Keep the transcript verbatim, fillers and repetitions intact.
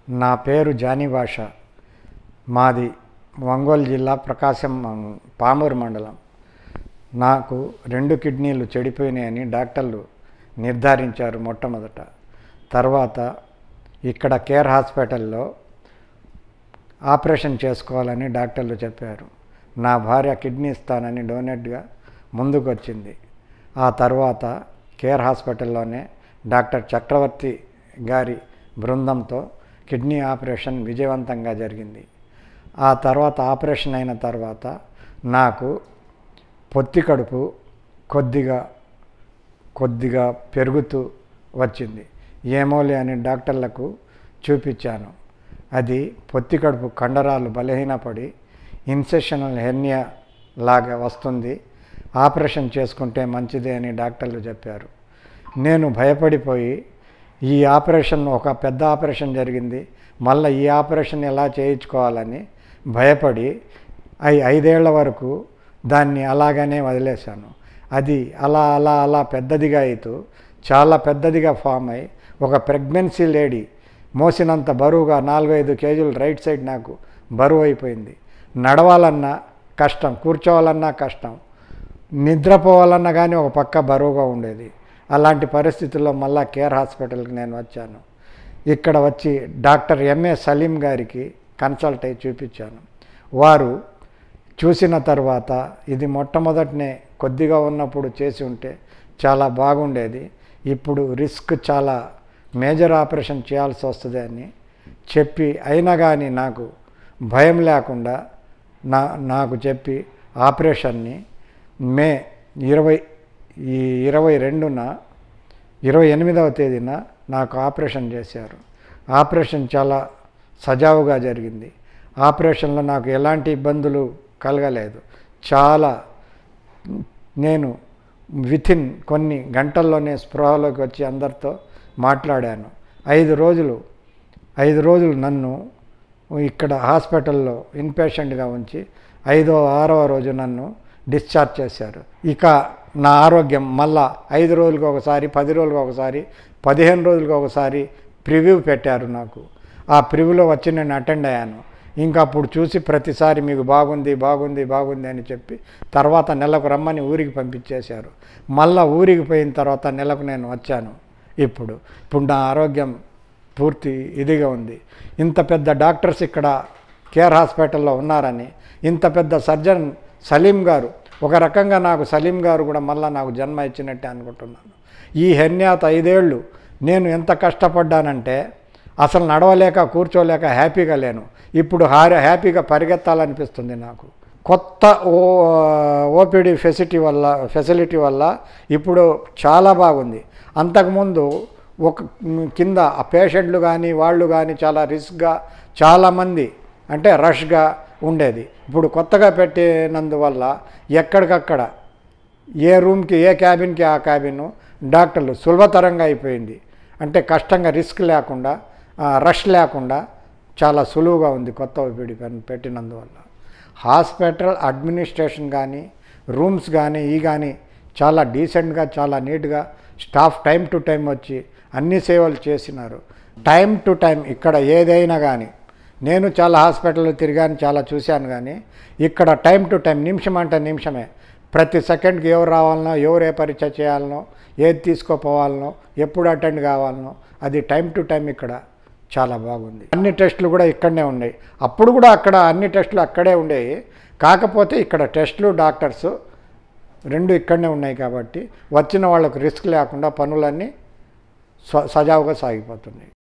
నా పేరు జానీ భాష. మాది ఒంగోలు జిల్లా ప్రకాశం పామూరు మండలం. నాకు రెండు కిడ్నీలు చెడిపోయినాయని డాక్టర్లు నిర్ధారించారు మొట్టమొదట. తర్వాత ఇక్కడ కేర్ హాస్పిటల్లో ఆపరేషన్ చేసుకోవాలని డాక్టర్లు చెప్పారు. నా భార్య కిడ్నీ ఇస్తానని డొనేట్గా ముందుకు వచ్చింది. ఆ తర్వాత కేర్ హాస్పిటల్లోనే డాక్టర్ చక్రవర్తి గారి బృందంతో కిడ్నీ ఆపరేషన్ విజయవంతంగా జరిగింది. ఆ తర్వాత ఆపరేషన్ అయిన తర్వాత నాకు పొత్తి కడుపు కొద్దిగా కొద్దిగా పెరుగుతూ వచ్చింది. ఏమోలే అని డాక్టర్లకు చూపించాను. అది పొత్తి కడుపు కండరాలు బలహీనపడి ఇన్సెషనల్ హెర్నియా లాగా వస్తుంది, ఆపరేషన్ చేసుకుంటే మంచిదే అని డాక్టర్లు చెప్పారు. నేను భయపడిపోయి ఈ ఆపరేషన్ ఒక పెద్ద ఆపరేషన్ జరిగింది, మళ్ళీ ఈ ఆపరేషన్ ఎలా చేయించుకోవాలని భయపడి ఐ ఐదేళ్ల వరకు దాన్ని అలాగనే వదిలేశాను. అది అలా అలా అలా పెద్దదిగా అవుతూ చాలా పెద్దదిగా ఫామ్ అయి ఒక ప్రెగ్నెన్సీ లేడీ మోసినంత బరువుగా నాలుగైదు కేజీలు రైట్ సైడ్ నాకు బరువు అయిపోయింది. నడవాలన్నా కష్టం, కూర్చోవాలన్నా కష్టం, నిద్రపోవాలన్నా కానీ ఒక పక్క బరువుగా ఉండేది. అలాంటి పరిస్థితుల్లో మళ్ళా కేర్ హాస్పిటల్కి నేను వచ్చాను. ఇక్కడ వచ్చి డాక్టర్ ఎంఏ సలీం గారికి కన్సల్ట్ అయ్యి చూపించాను. వారు చూసిన తర్వాత ఇది మొట్టమొదటనే కొద్దిగా ఉన్నప్పుడు చేసి ఉంటే చాలా బాగుండేది, ఇప్పుడు రిస్క్ చాలా మేజర్ ఆపరేషన్ చేయాల్సి వస్తుంది అని చెప్పి, అయినా కానీ నాకు భయం లేకుండా నా నాకు చెప్పి ఆపరేషన్ని మే ఇరవై ఈ ఇరవై రెండున ఇరవై ఎనిమిదవ తేదీన నాకు ఆపరేషన్ చేశారు. ఆపరేషన్ చాలా సజావుగా జరిగింది. ఆపరేషన్లో నాకు ఎలాంటి ఇబ్బందులు కలగలేదు. చాలా నేను వితిన్ కొన్ని గంటల్లోనే స్పృహలోకి వచ్చి అందరితో మాట్లాడాను. ఐదు రోజులు ఐదు రోజులు నన్ను ఇక్కడ హాస్పిటల్లో ఇన్పేషెంట్గా ఉంచి ఐదో ఆరవ రోజు నన్ను డిశ్చార్జ్ చేశారు. ఇక నా ఆరోగ్యం మళ్ళా ఐదు రోజులకు ఒకసారి, పది రోజులకు ఒకసారి, పదిహేను రోజులకు ఒకసారి ప్రివ్యూ పెట్టారు నాకు. ఆ ప్రివ్యూలో వచ్చి నేను అటెండ్ అయ్యాను. ఇంకా అప్పుడు చూసి ప్రతిసారి మీకు బాగుంది బాగుంది బాగుంది అని చెప్పి తర్వాత నెలకు రమ్మని ఊరికి పంపించేశారు. మళ్ళా ఊరికి పోయిన తర్వాత నెలకు నేను వచ్చాను. ఇప్పుడు ఇప్పుడు నా ఆరోగ్యం పూర్తి ఇదిగా ఉంది. ఇంత పెద్ద డాక్టర్స్ ఇక్కడ కేర్ హాస్పిటల్లో ఉన్నారని, ఇంత పెద్ద సర్జన్ సలీం గారు, ఒక రకంగా నాకు సలీం గారు కూడా మళ్ళీ నాకు జన్మ ఇచ్చినట్టే అనుకుంటున్నాను. ఈ హెర్నియాతో ఐదేళ్ళు నేను ఎంత కష్టపడ్డానంటే అసలు నడవలేక కూర్చోలేక హ్యాపీగా లేను. ఇప్పుడు హార హ్యాపీగా పరిగెత్తాలనిపిస్తుంది నాకు. కొత్త ఓ ఓపీడీ ఫెసిలిటీ వల్ల ఫెసిలిటీ వల్ల ఇప్పుడు చాలా బాగుంది. అంతకుముందు ఒక కింద ఆ పేషెంట్లు కానీ వాళ్ళు కానీ చాలా రిస్క్గా, చాలామంది అంటే రష్గా ఉండేది. ఇప్పుడు కొత్తగా పెట్టినందువల్ల ఎక్కడికక్కడ ఏ రూమ్కి ఏ క్యాబిన్కి ఆ క్యాబిన్ డాక్టర్లు సులభతరంగా అయిపోయింది. అంటే కష్టంగా రిస్క్ లేకుండా, రష్ లేకుండా చాలా సులువుగా ఉంది కొత్త ఓపీడీ పెట్టినందువల్ల. హాస్పిటల్ అడ్మినిస్ట్రేషన్ కానీ, రూమ్స్ కానీ ఈ కానీ చాలా డీసెంట్గా, చాలా నీట్గా స్టాఫ్ టైం టు టైం వచ్చి అన్ని సేవలు చేసినారు. టైం టు టైం ఇక్కడ ఏదైనా కానీ, నేను చాలా హాస్పిటల్లో తిరిగాను, చాలా చూశాను, కానీ ఇక్కడ టైం టు టైం, నిమిషం అంటే నిమిషమే, ప్రతి సెకండ్కి ఎవరు రావాలనో, ఎవరు ఏ పరీక్ష చేయాలనో, ఏది తీసుకోపోవాలనో, ఎప్పుడు అటెండ్ కావాలనో అది టైం టు టైం ఇక్కడ చాలా బాగుంది. అన్ని టెస్టులు కూడా ఇక్కడనే ఉన్నాయి. అప్పుడు కూడా అక్కడ అన్ని టెస్టులు అక్కడే ఉండేవి. కాకపోతే ఇక్కడ టెస్టులు, డాక్టర్స్ రెండు ఇక్కడనే ఉన్నాయి కాబట్టి వచ్చిన వాళ్ళకు రిస్క్ లేకుండా పనులన్నీ సజావుగా సాగిపోతున్నాయి.